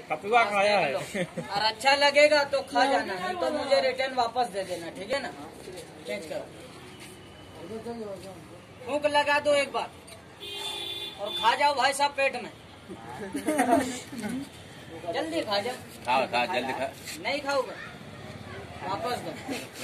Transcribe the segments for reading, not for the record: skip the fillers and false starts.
कपिवा खाया है। और अच्छा लगेगा तो खा जाना है, तो मुझे रिटर्न वापस दे देना, ठीक है ना। चेंज करो, फूंक लगा दो एक बार और खा जाओ भाई साहब पेट में। जल्दी खा जाओ। खा जल्दी खा। नहीं खाओगे वापस दो।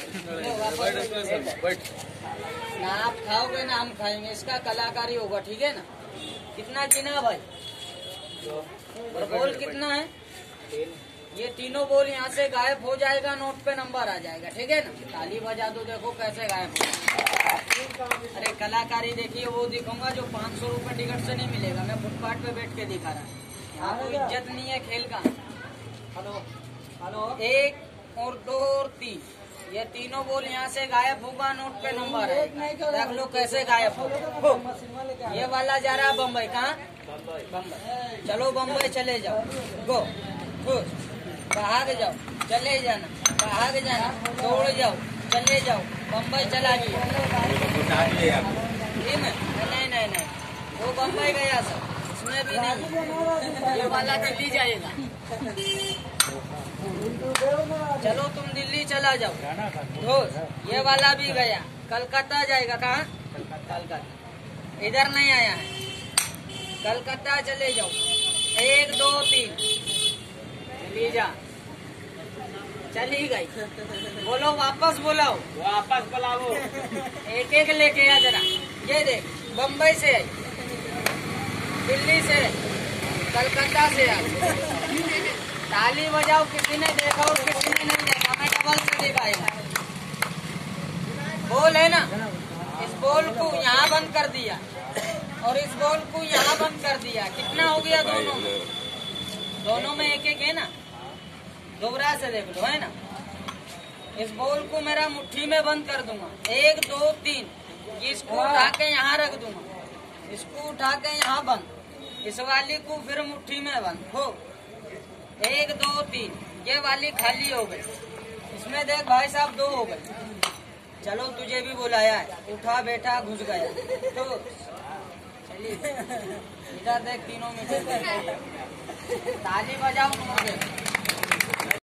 ना आप खाओगे ना हम खाएंगे, इसका कलाकारी होगा, ठीक है ना। कितना गिना भाई? और बोल कितना है? ये तीनों बोल यहाँ से गायब हो जाएगा, नोट पे नंबर आ जाएगा, ठीक है ना। ताली बजा दो, देखो कैसे गायब हो। अरे कलाकारी देखिए, वो दिखाऊंगा जो 500 रुपए टिकट से नहीं मिलेगा। मैं फुटपाथ पे बैठ के दिखा रहा हूँ, यहाँ कोई इज्जत नहीं है खेल का। हेलो हेलो, 1 और 2 और 3, ये तीनों बोल यहाँ से गायब होगा, नोट पे नंबर है। देख लो कैसे गायब हो। ये वाला जा रहा है बम्बई। कहाँ? बम्बई। चलो बम्बई चले जाओ, गो खुश, भाग जाओ, चले जाना, भाग जाना, दौड़ जाओ, चले जाओ, बम्बई चला गया। नहीं, वो बम्बई गया सर, इसमें भी नहीं। ये वाला दिल्ली जाएगा। चलो तुम दिल्ली चला जाओ, दोस्त। ये वाला भी गया, कलकत्ता जाएगा। कहाँ? कलकत्ता। इधर नहीं आया है, कलकत्ता चले जाओ। 1 2 3, चली जा, चली गई। बोलो वापस बुलाओ, वापस बुलाओ। एक एक लेके आ जरा। ये देख, बम्बई से आई, दिल्ली से, कलकत्ता से आई। ताली बजाओ, किसी ने देखा और किसी ने नहीं देखा। मैं डबल से दिखाएगा। बोल है ना, इस बोल को यहाँ बंद कर दिया और इस बोल को यहाँ बंद कर दिया। कितना हो गया दोनों में? दोनों में 1 1 है ना। दोबारा से देख लो, है ना। इस बोल को मेरा मुट्ठी में बंद कर दूंगा। 1 2 3, इसको उठा के यहाँ रख दूंगा, इसको उठा के यहाँ बंद, इस वाली को फिर मुट्ठी में बंद हो। 1 2 3, ये वाली खाली हो गई। इसमें देख भाई साहब 2 हो गए। चलो तुझे भी बुलाया है, उठा बैठा घुस गया। तो चलिए इधर देख, तीनों में ताली बजाओ मुझे।